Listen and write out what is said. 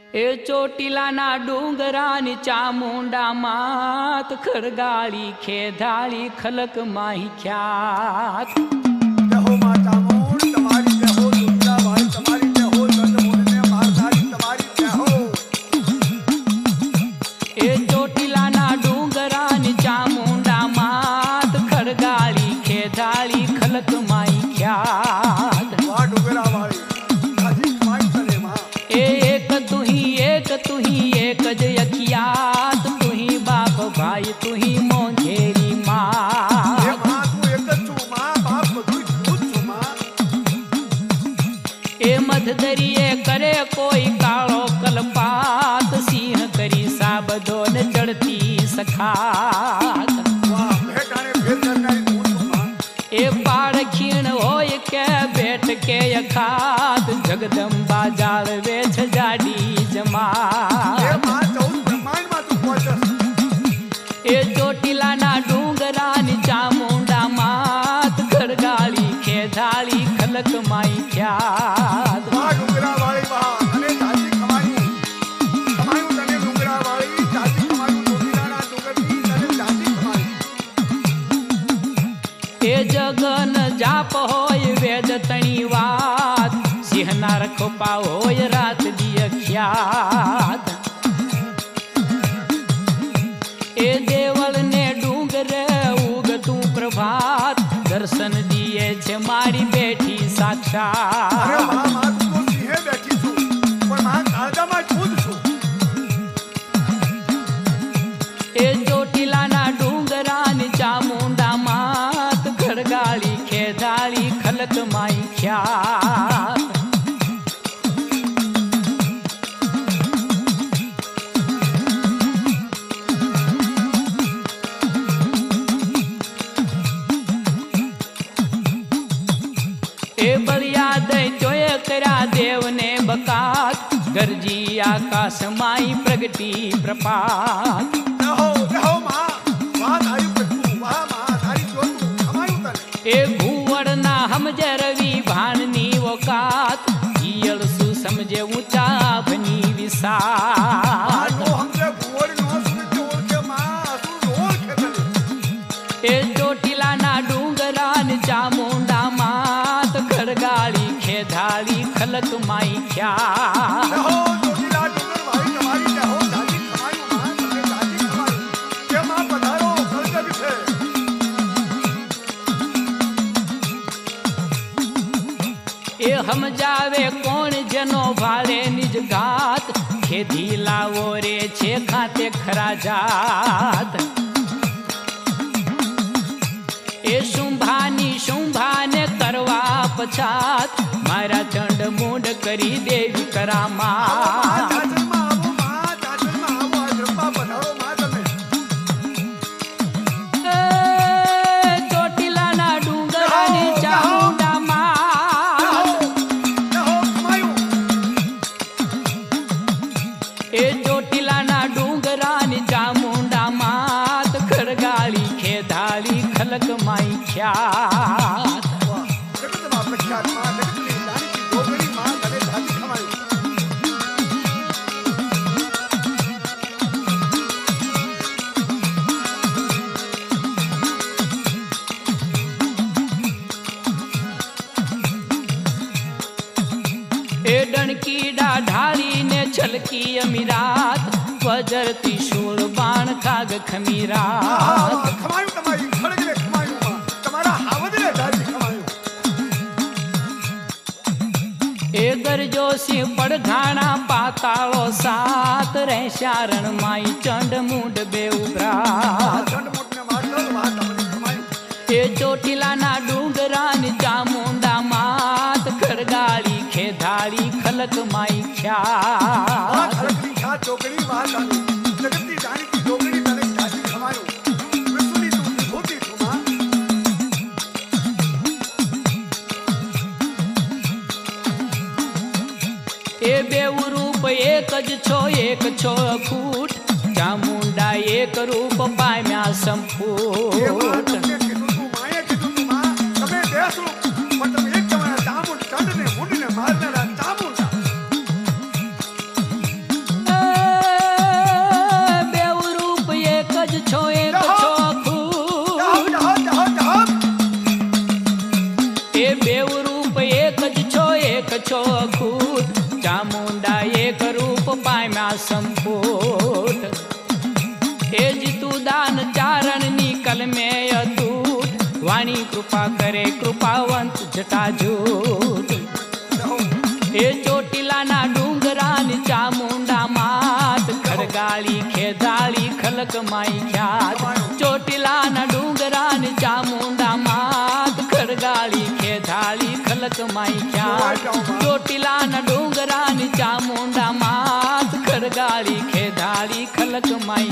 એ ચોટીલાના ડુંગરાની ચામુંડા માત ખરગાળી ખેધાળી ખલક માહી ખ્યાત જય હો માં ચામુંડ તમારી જય હો દુર્ગા ભાઈ તમારી જય હો ચંદ્રમુંડને મારધારી તમારી જય હો એ ચોટીલાના ડુંગરાની ચામુંડા માત ખરગાળી ખેધાળી ખલક માહી ખ્યાત વાહ ડુંગરા વાળી હાજી કમાઈ કરે માં एक तू ही एक ज अखियात तू ही बाप भाई तू ही मोंझेरी माँ એ માં તું એક જ છું માં બાપ બધું જ છું માં ए मधदरिये करे कोई कालो कलपात सिंह करी साबदो न चढ़ती सखात વાહ ભેટાણે ભેર કરનારી તું છું માં ए पाड़ खीण होय के बैठ के अखात जगदम्बा जाळवे छजाडी એ जमा માં 14 બ્રહ્માંડમાં તું પહોંચસ એ ચોટીલાના ડુંગરાની ચામુંડા માત ખરગાળી ખેધાળી ખલક માઈ ખ્યાત વાહ ડુંગરા વાળી વાહ અને જાજી કમાયું તને ડુંગરા વાળી જાજી કમાયું ચોટીલાના ડુંગરની તને જાજી કમાયું એ જગન જાપ હોય વેદ તણી વાત સિંહના રખોપા હોય રાત દિય ખ્યાત એ દેવળ ને ડુંગરે ઉગતું પ્રભાત દર્શન દિયે છે મારી બેઠી અરે સાક્ષાત વાહ માં તું તો સિંહે બેઠી છું પણ માં કાળજામાં જ હું જ છું એ ચોટીલાના ડુંગરાની ચામુંડા માત ખરગાળી ખેધાળી ખલક માઈ ખ્યાત એ બળિયા દઈ જોયે કર્યા દેવને બકાત ગરજી આકાશ માઈ પ્રગટી પ્રપાત રહો માં વાહ તારી પ્રભુ વાહ માં તારી જોતું કમાયું તને એ ભૂવડના સમજે રવિ ભાણની વકાત ઈયળ શું સમજે ઊંચા ભની આ વિસાત નો હમજે ભુવડ નો સુરજ ઓળખે માં અસુર ઓળખે તને એ ચોટીલાના ડુંગરાની ચામુંડા માત ખરગાળી ખેધાળી ખલક માઈ ખ્યાત રહો ચોટીલા ડુંગર ભાઈ તમારી જય હો જાજી કમાયું માં તમે જાજી કમાયું કે માં પધારો સર્જન છે એ સમજાવે કોણ જનો ભાળે નિજ ઘાત ખેધી લાવો રે છે ખાતે ખરા જાત એ શુંભાને કરવા પછાત મારા ચંડ મૂંડ કરી દેવી કરામા જાજરમાં આવો માં જાજરમાં આવો આ રંબા પધારો માં તમે ચોટીલાના ડુંગરાની ચામુંડા માં રહો કમાયું એ ચોટીલાના ડુંગરાની ચામુંડા માત ખરગાળી ખેધાળી ખલક માઈ ખ્યાત વાહ જગતમાં પ્રખ્યાત માં જગતની જાણીતી ડોગરી માં તને જાજી કમાયું એ ડણકીડા ઢાળીને છલકી અમીરાત વજરતી શૂળ બાણ ખાગ ખમીરાત ખમાયું તમારી ખડગને ખમાયું માં તમારા હાવદને જાજી ખમાયું એ ગરજો સિંહ પડઘાણા પાતાળો સાત રહેશા રણમાઈ ચંડ મૂંડ બે ઉભરાત ચંડ મોટને મારતો વાહ તમને ખમાયું એ ચોટીલાના ડુંગરાની ચામુંડા માત ખરગાળી ખેધાળી ખલક માઈ વાહ ખ્યાત ખડગની ખા ચોકડી વાહ તારી જગતની જાણીતી ડોગરી તને જાજી ખમાયું વિશ્વની તું વિભૂતિ છું માં એ બેઉ રૂપ એક જ છો અખૂટ ચામુંડા એક રૂપ પામ્યા એ માં સંપૂટ તમને કીધું તું માએ કીધું તું માં તમે બેસું પણ તમે એક તમારા ચામુંડ ચંડને મુંડને મારનારા ચામુંડા तू दान चारणनी कलमे अतूट वाणी कृपा करे कृपावंत जटाजूट हे चोटीलाना डुंगरान चामुंडा मात खडगाळी खेदाळी खलक माई ख्यात चोटीलाना डुंगरान चामुंडा मात खडगाळी खेदाळी खलक माई ख्यात चोटीलाना डुंगरान चामुंडा मात खडगाळी खेदाळी खलक माई